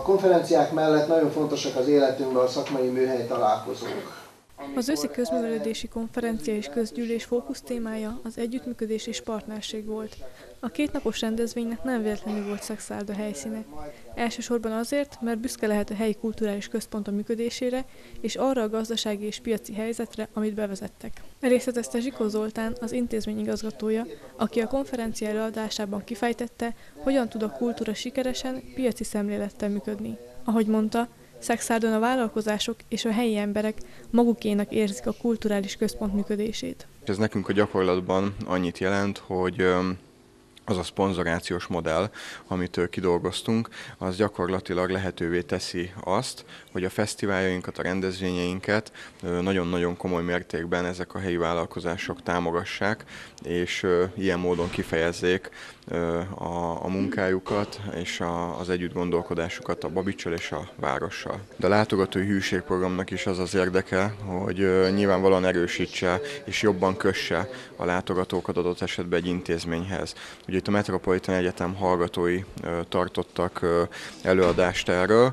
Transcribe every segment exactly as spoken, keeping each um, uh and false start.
konferenciák mellett nagyon fontosak az életünkben a szakmai műhely találkozók. Az őszi közművelődési konferencia és közgyűlés fókusztémája az együttműködés és partnerség volt. A kétnapos rendezvénynek nem véletlenül volt Szexárd a helyszíne. Elsősorban azért, mert büszke lehet a helyi kulturális központ működésére és arra a gazdasági és piaci helyzetre, amit bevezettek. Részletezte Zsikó Zoltán, az intézmény igazgatója, aki a konferencia előadásában kifejtette, hogyan tud a kultúra sikeresen, piaci szemlélettel működni. Ahogy mondta, Szexárdon a vállalkozások és a helyi emberek magukénak érzik a kulturális központ működését. Ez nekünk a gyakorlatban annyit jelent, hogy az a szponzorációs modell, amit kidolgoztunk, az gyakorlatilag lehetővé teszi azt, hogy a fesztiváljainkat, a rendezvényeinket nagyon-nagyon komoly mértékben ezek a helyi vállalkozások támogassák, és ilyen módon kifejezzék a, a munkájukat és a, az együttgondolkodásukat a Babicsal és a várossal. De a látogatói hűségprogramnak is az az érdeke, hogy nyilvánvalóan erősítse és jobban kösse a látogatókat adott esetben egy intézményhez. Ugye itt a Metropolitan Egyetem hallgatói tartottak előadást erről.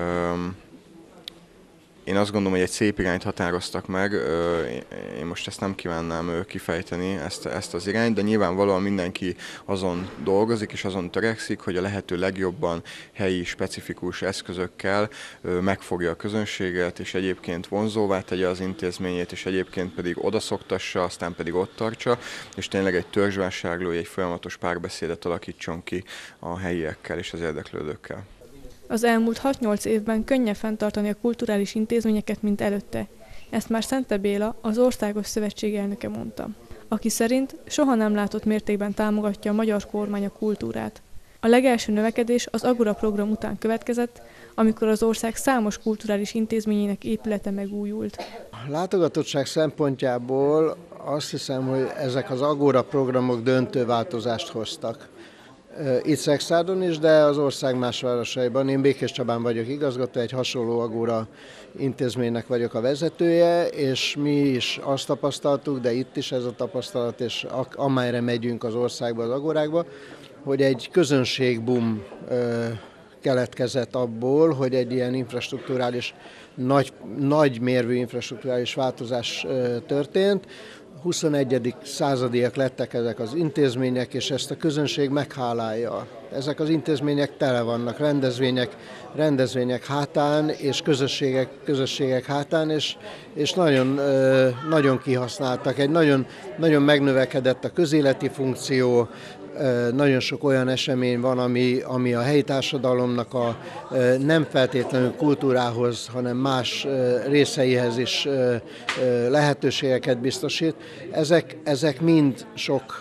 Én azt gondolom, hogy egy szép irányt határoztak meg, én most ezt nem kívánnám kifejteni, ezt, ezt az irányt, de nyilvánvalóan mindenki azon dolgozik és azon törekszik, hogy a lehető legjobban helyi, specifikus eszközökkel megfogja a közönséget, és egyébként vonzóvá tegye az intézményét, és egyébként pedig odaszoktassa, aztán pedig ott tartsa, és tényleg egy törzsvásárlói, egy folyamatos párbeszédet alakítson ki a helyiekkel és az érdeklődőkkel. Az elmúlt hat-nyolc évben könnyebb fenntartani a kulturális intézményeket, mint előtte. Ezt már Szente Béla, az Országos Szövetség elnöke mondta, aki szerint soha nem látott mértékben támogatja a magyar kormány a kultúrát. A legelső növekedés az Agora program után következett, amikor az ország számos kulturális intézményének épülete megújult. A látogatottság szempontjából azt hiszem, hogy ezek az Agora programok döntő változást hoztak. Itt Szexárdon is, de az ország más városaiban. Én Békéscsabán vagyok igazgató, egy hasonló Agora intézménynek vagyok a vezetője, és mi is azt tapasztaltuk, de itt is ez a tapasztalat, és amelyre megyünk az országba, az Agorákba, hogy egy közönségboom keletkezett abból, hogy egy ilyen infrastrukturális, nagy, nagy mérvű infrastrukturális változás történt. huszonegyedik századiak lettek ezek az intézmények, és ezt a közönség meghálálja. Ezek az intézmények tele vannak rendezvények, rendezvények hátán, és közösségek, közösségek hátán, és, és nagyon, nagyon kihasználtak. Egy nagyon, nagyon megnövekedett a közéleti funkció, nagyon sok olyan esemény van, ami, ami a helyi társadalomnak a nem feltétlenül kultúrához, hanem más részeihez is lehetőségeket biztosít. Ezek, ezek mind sok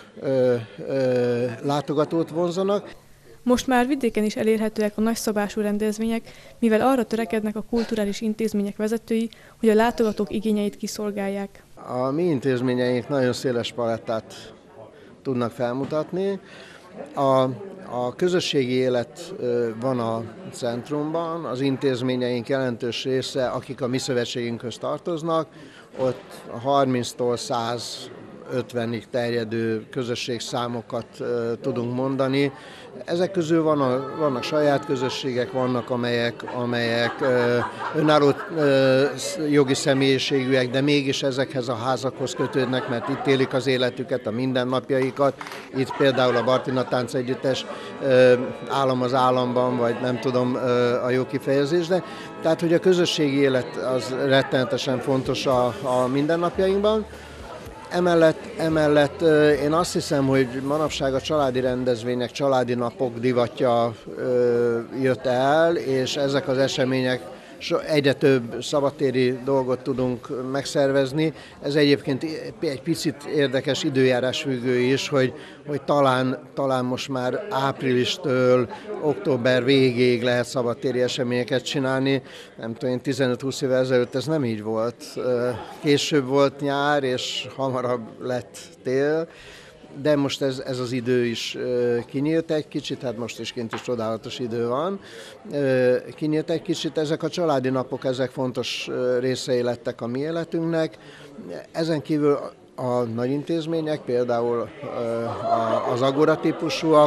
látogatót vonzanak. Most már vidéken is elérhetőek a nagyszabású rendezvények, mivel arra törekednek a kulturális intézmények vezetői, hogy a látogatók igényeit kiszolgálják. A mi intézményeink nagyon széles palettát tudnak felmutatni. A, a közösségi élet van a centrumban, az intézményeink jelentős része, akik a mi szövetségünkhöz tartoznak, ott a harminctól százötvenig terjedő közösségszámokat tudunk mondani. Ezek közül van a, vannak saját közösségek, vannak amelyek, amelyek önálló jogi személyiségűek, de mégis ezekhez a házakhoz kötődnek, mert itt élik az életüket, a mindennapjaikat. Itt például a Bartina Tánc Együttes állam az államban, vagy nem tudom a jó kifejezés, de tehát, hogy a közösségi élet az rettenetesen fontos a, a mindennapjainkban. Emellett, emellett én azt hiszem, hogy manapság a családi rendezvények, családi napok divatja jött el, és ezek az események egyre több szabadtéri dolgot tudunk megszervezni. Ez egyébként egy picit érdekes időjárás függő is, hogy, hogy talán, talán most már áprilistől október végéig lehet szabadtéri eseményeket csinálni. Nem tudom, én tizenöt-húsz évvel ezelőtt ez nem így volt. Később volt nyár, és hamarabb lett tél. De most ez, ez az idő is kinyílt egy kicsit, hát most is kint is csodálatos idő van. Kinyílt egy kicsit, ezek a családi napok, ezek fontos részei lettek a mi életünknek. Ezen kívül a nagy intézmények, például az Agora típusúak,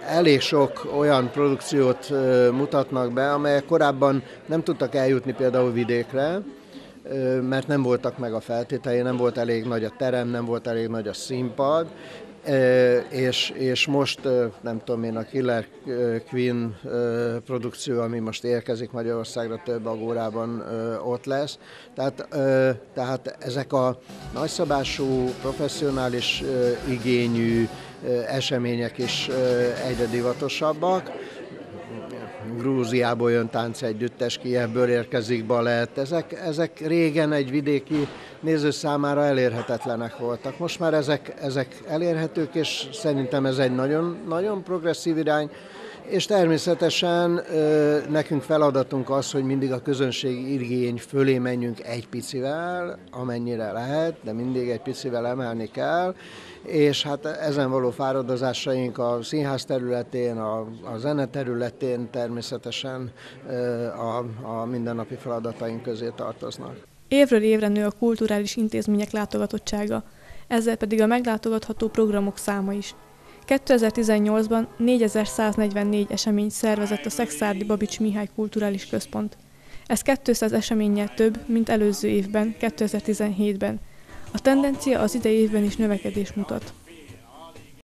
elég sok olyan produkciót mutatnak be, amelyek korábban nem tudtak eljutni például vidékre, mert nem voltak meg a feltételei, nem volt elég nagy a terem, nem volt elég nagy a színpad, és, és most nem tudom én, a Killer Queen produkció, ami most érkezik Magyarországra, több agórában ott lesz. Tehát, tehát ezek a nagyszabású, professzionális igényű események is egyre divatosabbak. Grúziából jön táncegyüttes, Kijevből érkezik balett. Ezek, ezek régen egy vidéki néző számára elérhetetlenek voltak. Most már ezek, ezek elérhetők, és szerintem ez egy nagyon, nagyon progresszív irány. És természetesen nekünk feladatunk az, hogy mindig a közönség igény fölé menjünk egy picivel, amennyire lehet, de mindig egy picivel emelni kell, és hát ezen való fáradozásaink a színház területén, a, a zene területén természetesen a, a mindennapi feladataink közé tartoznak. Évről évre nő a kulturális intézmények látogatottsága, ezzel pedig a meglátogatható programok száma is. kétezer-tizennyolcban négyezer-száznegyvennégy eseményt szervezett a Szekszárdi Babits Mihály Kulturális Központ. Ez kétszáz eseménnyel több, mint előző évben, kétezer-tizenhétben. A tendencia az idei évben is növekedés mutat.